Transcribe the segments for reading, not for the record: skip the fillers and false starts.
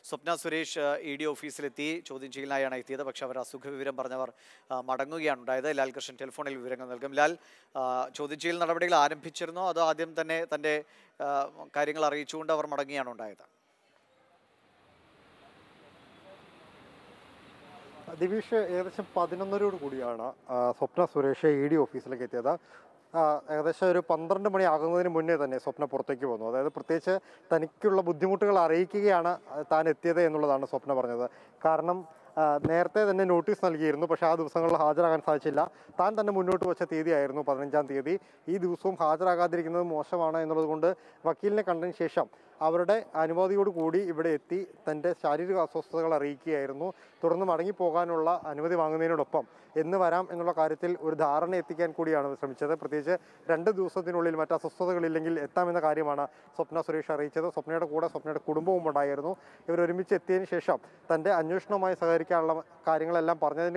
Swapna Suresh ED ഓഫീസിലെത്തി ചോദ്യം ചെയ്യലിനായാണ് എത്തിയത്. പക്ഷേ അവർ അസുഖ വിവരം പറഞ്ഞവർ മടങ്ങുകയാണ് ഉണ്ടായത്. ലാൽകൃഷ്ണൻ ടെലിഫോണിൽ വിവരങ്ങൾ നൽകും. ലാൽ, ചോദ്യം ചെയ്യൽ നടപടികൾ ആരംഭിച്ചിരുന്നോ അതോ ആദ്യം തന്നെ തന്റെ കാര്യങ്ങൾ അറിയിച്ചുകൊണ്ട് അവർ മടങ്ങുകയാണ് ഉണ്ടായത്? ദിവിഷ്, ഏകദേശം 11:00 കൂടിയാണ് സ്വപ്ന സുരേഷ് ED ഓഫീസിലേക്ക് എത്തിയത്. ഏകദേശം ഒരു 12 മണി ആകുന്നതിന് മുന്നേ തന്നെ സ്വപ്ന പുറത്തേക്ക് വന്നു. അതായത് പ്രത്യേകിച്ച് തനിക്കുള്ള ബുദ്ധിമുട്ടുകൾ അറിയിക്കുകയാണ് താൻ എത്തിയത് എന്നുള്ളതാണ് സ്വപ്ന പറഞ്ഞത്. കാരണം നേരത്തെ തന്നെ നോട്ടീസ് നൽകിയിരുന്നു, പക്ഷേ ആ ദിവസങ്ങളിൽ ഹാജരാകാൻ സാധിച്ചില്ല. താൻ തന്നെ മുന്നോട്ട് വെച്ച തീയതിയായിരുന്നു 15-ാം തീയതി. ഈ ദിവസവും ഹാജരാകാതിരിക്കുന്നത് മോശമാണ് എന്നുള്ളത് കൊണ്ട് വക്കീലിനെ കണ്ടതിന് ശേഷം അവരുടെ അനുമതിയോടുകൂടി ഇവിടെ എത്തി തൻ്റെ ശാരീരിക അസ്വസ്ഥതകൾ അറിയിക്കുകയായിരുന്നു. തുടർന്ന് മടങ്ങിപ്പോകാനുള്ള അനുമതി വാങ്ങുന്നതിനോടൊപ്പം എന്ന് വരാം എന്നുള്ള കാര്യത്തിൽ ഒരു ധാരണ എത്തിക്കാൻ കൂടിയാണ് ശ്രമിച്ചത്. പ്രത്യേകിച്ച് 2 ദിവസത്തിനുള്ളിൽ മറ്റ് അസ്വസ്ഥതകളില്ലെങ്കിൽ എത്താമെന്ന കാര്യമാണ് സ്വപ്ന സുരേഷ് അറിയിച്ചത്. സ്വപ്നയുടെ കൂടെ സ്വപ്നയുടെ കുടുംബവും ഉണ്ടായിരുന്നു. ഇവർ ഒരുമിച്ച് എത്തിയതിന് ശേഷം തൻ്റെ അന്വേഷണവുമായി സഹകരിക്കാനുള്ള കാര്യങ്ങളെല്ലാം പറഞ്ഞതിന്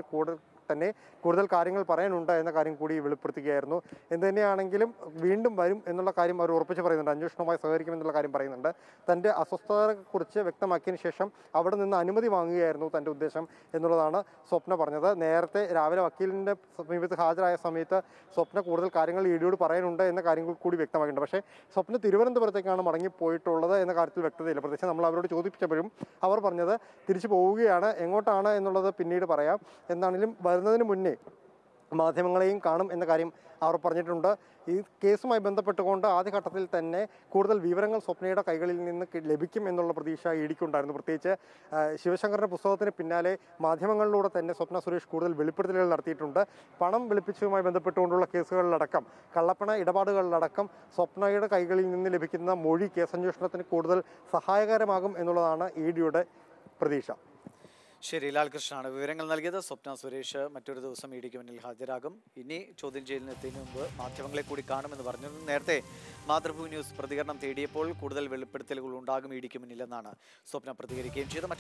കൂടുതൽ കാര്യങ്ങൾ പറയാനുണ്ട് എന്ന കാര്യം കൂടി വെളിപ്പെടുത്തുകയായിരുന്നു. എന്ത് തന്നെയാണെങ്കിലും വീണ്ടും വരും എന്നുള്ള കാര്യം അവർ ഉറപ്പിച്ച് പറയുന്നുണ്ട്. അന്വേഷണവുമായി സഹകരിക്കുമെന്നുള്ള കാര്യം പറയുന്നുണ്ട്. തൻ്റെ അസ്വസ്ഥതയെക്കുറിച്ച് വ്യക്തമാക്കിയതിന് ശേഷം അവിടെ നിന്ന് അനുമതി വാങ്ങുകയായിരുന്നു തൻ്റെ ഉദ്ദേശം എന്നുള്ളതാണ് സ്വപ്ന പറഞ്ഞത്. നേരത്തെ രാവിലെ വക്കീലിൻ്റെ സമീപത്ത് ഹാജരായ സമയത്ത് സ്വപ്ന കൂടുതൽ കാര്യങ്ങൾ EDയോട് പറയാനുണ്ട് എന്ന കാര്യങ്ങൾ കൂടി വ്യക്തമാക്കിയിട്ടുണ്ട്. പക്ഷേ സ്വപ്ന തിരുവനന്തപുരത്തേക്കാണ് മടങ്ങിപ്പോയിട്ടുള്ളത് എന്ന കാര്യത്തിൽ വ്യക്തതയില്ല. പ്രത്യേകിച്ച് നമ്മൾ അവരോട് ചോദിപ്പിച്ചപ്പോഴും അവർ പറഞ്ഞത് തിരിച്ചു പോവുകയാണ്, എങ്ങോട്ടാണ് എന്നുള്ളത് പിന്നീട് പറയാം, എന്നാണെങ്കിലും വരുന്നതിന് മുന്നേ മാധ്യമങ്ങളെയും കാണും എന്ന കാര്യം അവർ പറഞ്ഞിട്ടുണ്ട്. ഈ കേസുമായി ബന്ധപ്പെട്ടുകൊണ്ട് ആദ്യഘട്ടത്തിൽ തന്നെ കൂടുതൽ വിവരങ്ങൾ സ്വപ്നയുടെ കൈകളിൽ നിന്ന് ലഭിക്കും എന്നുള്ള പ്രതീക്ഷ EDക്കുണ്ടായിരുന്നു. പ്രത്യേകിച്ച് ശിവശങ്കറിൻ്റെ പുസ്തകത്തിന് പിന്നാലെ മാധ്യമങ്ങളിലൂടെ തന്നെ സ്വപ്ന സുരേഷ് കൂടുതൽ വെളിപ്പെടുത്തലുകൾ നടത്തിയിട്ടുണ്ട്. പണം വെളുപ്പിച്ചതുമായി ബന്ധപ്പെട്ടുകൊണ്ടുള്ള കേസുകളിലടക്കം, കള്ളപ്പണ ഇടപാടുകളിലടക്കം സ്വപ്നയുടെ കൈകളിൽ നിന്ന് ലഭിക്കുന്ന മൊഴി കേസന്വേഷണത്തിന് കൂടുതൽ സഹായകരമാകും എന്നുള്ളതാണ് EDയുടെ പ്രതീക്ഷ. ശരി, ലാൽകൃഷ്ണനാണ് വിവരങ്ങൾ നൽകിയത്. സ്വപ്ന സുരേഷ് മറ്റൊരു ദിവസം EDക്ക് മുന്നിൽ ഹാജരാകും. ഇനി ചോദ്യം ചെയ്യലിന് എത്തുന്നതിന് മുമ്പ് മാധ്യമങ്ങളെ കൂടി കാണുമെന്ന് പറഞ്ഞു. നേരത്തെ മാതൃഭൂമി ന്യൂസ് പ്രതികരണം തേടിയപ്പോൾ കൂടുതൽ വെളിപ്പെടുത്തലുകൾ ഉണ്ടാകും EDക്ക് മുന്നിലെന്നാണ് സ്വപ്ന പ്രതികരിക്കുകയും ചെയ്തത്.